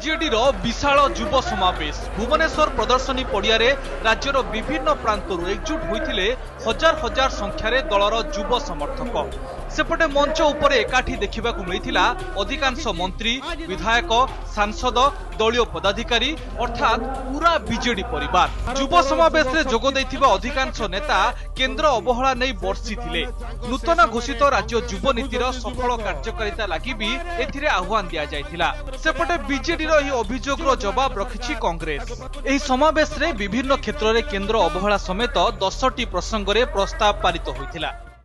BJD रो विशाल युव समावेश भुवनेश्वर प्रदर्शनी पड़ियारे राज्यर विभिन्न प्रांतरू एकजुट होइथिले हजार हजार संख्यार दलर युव समर्थक। सेपटे मंच उपरे एकाठी देखिबाकू मिलिथिला अधिकांश मंत्री, विधायक, सांसद, दलीय पदाधिकारी अर्थात पूरा बीजेडी परिवार। युव समावेश रे जोग दैथिबा अधिकांश नेता केंद्र अवहेला नै बर्षिथिले। नूतन घोषित राज्य युव नीतिर सफल कार्यकारिता लागि भी एथिरे आह्वान दिया जायथिला। सेपटे बीजेडी रो एही अभियोगरो जवाब रखिछि कांग्रेस। एही समावेश रे विभिन्न क्षेत्र रे केंद्र अवहेला समेत 10टी प्रसंग रे प्रस्ताव पारित होइथिला।